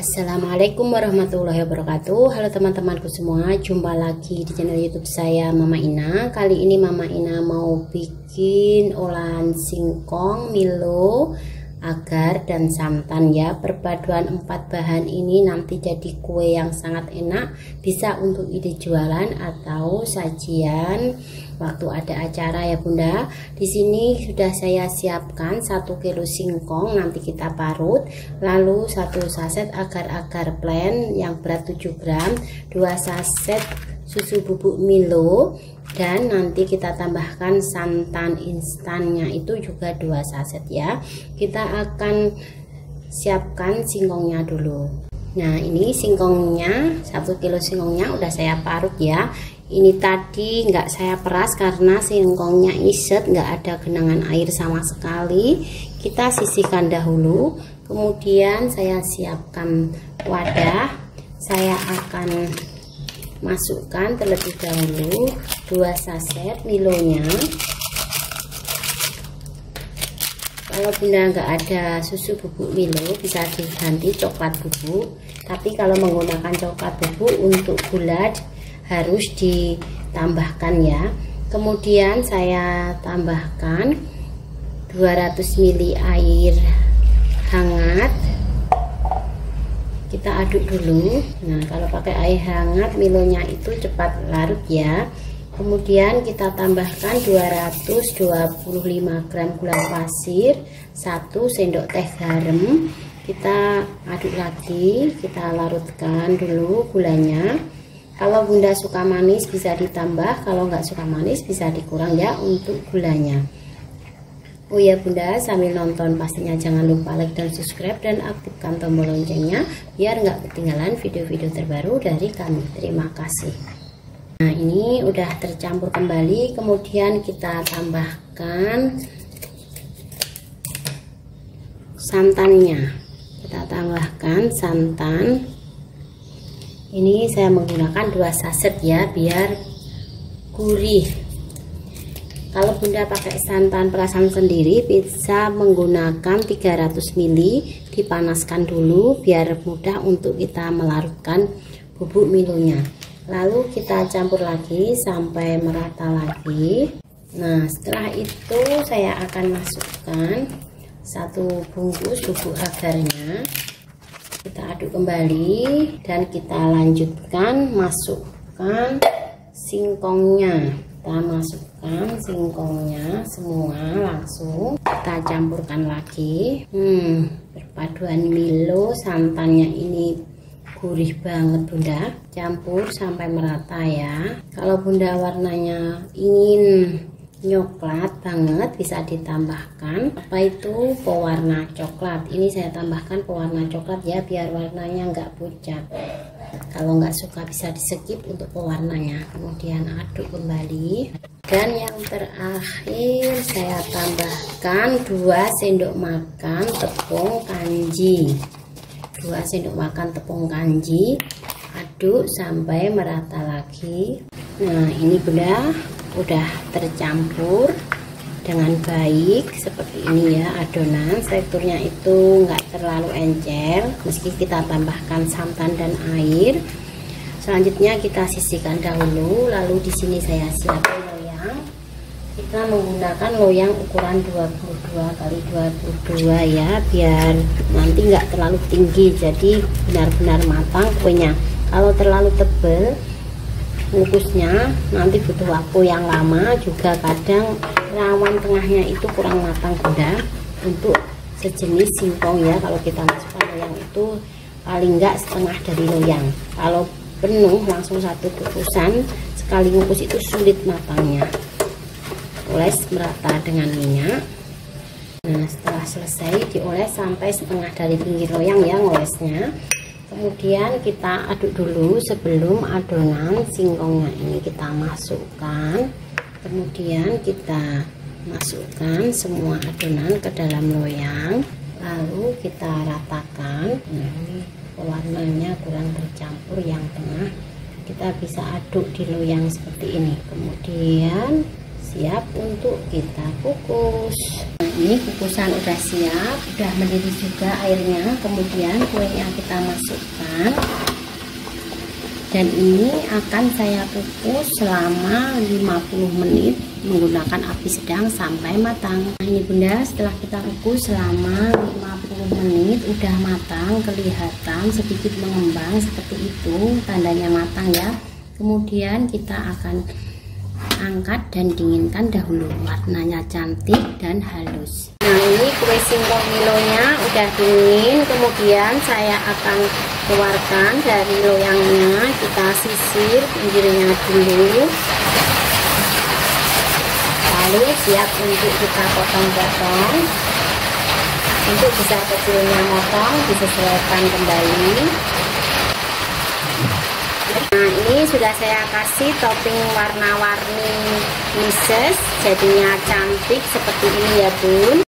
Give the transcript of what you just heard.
Assalamualaikum warahmatullahi wabarakatuh. Halo teman-temanku semua, jumpa lagi di channel YouTube saya Mama Ina. Kali ini Mama Ina mau bikin olahan singkong, milo, agar dan santan ya. Perpaduan 4 bahan ini nanti jadi kue yang sangat enak, bisa untuk ide jualan atau sajian waktu ada acara ya Bunda. Di sini sudah saya siapkan 1 kilo singkong, nanti kita parut, lalu 1 saset agar-agar plain yang berat 7 gram, 2 saset susu bubuk milo, dan nanti kita tambahkan santan instannya itu juga 2 saset ya. Kita akan siapkan singkongnya dulu. Nah, ini singkongnya, 1 kilo singkongnya udah saya parut ya. Ini tadi nggak saya peras karena singkongnya iset, nggak ada genangan air sama sekali. Kita sisihkan dahulu, kemudian saya siapkan wadah. Saya akan masukkan terlebih dahulu 2 saset milonya. Kalau Bunda nggak ada susu bubuk milo, bisa diganti coklat bubuk, tapi kalau menggunakan coklat bubuk untuk gula harus ditambahkan ya. Kemudian saya tambahkan 200 ml air hangat. Kita aduk dulu. Nah, kalau pakai air hangat milonya itu cepat larut ya. Kemudian kita tambahkan 225 gram gula pasir, 1 sendok teh garam. Kita aduk lagi, kita larutkan dulu gulanya. Kalau Bunda suka manis bisa ditambah, kalau nggak suka manis bisa dikurang ya untuk gulanya. Oh ya Bunda, sambil nonton pastinya jangan lupa like dan subscribe dan aktifkan tombol loncengnya biar nggak ketinggalan video-video terbaru dari kami. Terima kasih. Nah, ini udah tercampur kembali, kemudian kita tambahkan santannya. Kita tambahkan santan. Ini saya menggunakan 2 saset ya, biar gurih. Kalau Bunda pakai santan perasan sendiri bisa menggunakan 300 ml, dipanaskan dulu biar mudah untuk kita melarutkan bubuk milonya. Lalu kita campur lagi sampai merata lagi. Nah, setelah itu saya akan masukkan 1 bungkus bubuk agarnya. Kita aduk kembali dan kita lanjutkan masukkan singkongnya. Kita masukkan singkongnya semua langsung kita campurkan lagi. Perpaduan milo santannya ini gurih banget Bunda. Campur sampai merata ya. Kalau Bunda warnanya ingin coklat banget bisa ditambahkan apa itu pewarna coklat. Ini saya tambahkan pewarna coklat ya, biar warnanya nggak pucat. Kalau nggak suka bisa di skip untuk pewarnanya. Kemudian aduk kembali, dan yang terakhir saya tambahkan 2 sendok makan tepung kanji. 2 sendok makan tepung kanji, aduk sampai merata lagi. Nah, ini Bunda udah tercampur dengan baik seperti ini ya adonan. Teksturnya itu nggak terlalu encer meski kita tambahkan santan dan air. Selanjutnya kita sisihkan dahulu, lalu di sini saya siapkan loyang. Kita menggunakan loyang ukuran 22 kali 22 ya, biar nanti nggak terlalu tinggi, jadi benar-benar matang kuenya. Kalau terlalu tebal ngukusnya nanti butuh waktu yang lama, juga kadang rawan tengahnya itu kurang matang Bunda. Untuk sejenis singkong ya, kalau kita masukkan loyang itu paling enggak setengah dari loyang. Kalau penuh langsung 1 kukusan sekali ngukus itu sulit matangnya. Oles merata dengan minyak. Nah, setelah selesai dioles sampai setengah dari pinggir loyang ya ngolesnya. Kemudian kita aduk dulu sebelum adonan singkongnya ini kita masukkan. Kemudian kita masukkan semua adonan ke dalam loyang, lalu kita ratakan. Nah, ini warnanya kurang tercampur yang tengah, kita bisa aduk di loyang seperti ini. Kemudian siap untuk kita kukus. Nah, ini kukusan udah siap, udah mendidih juga airnya. Kemudian kuenya kita masukkan, dan ini akan saya kukus selama 50 menit menggunakan api sedang sampai matang. Nah, ini Bunda, setelah kita kukus selama 50 menit udah matang, kelihatan sedikit mengembang seperti itu, tandanya matang ya. Kemudian kita akan angkat dan dinginkan dahulu, warnanya cantik dan halus. Nah, ini kue singkong milonya udah dingin. Kemudian saya akan keluarkan dari loyangnya, kita sisir pinggirnya dulu, lalu siap untuk kita potong-potong. Untuk besar kecilnya motong disesuaikan kembali. Nah, ini sudah saya kasih topping warna-warni Mises, jadinya cantik seperti ini ya Bun.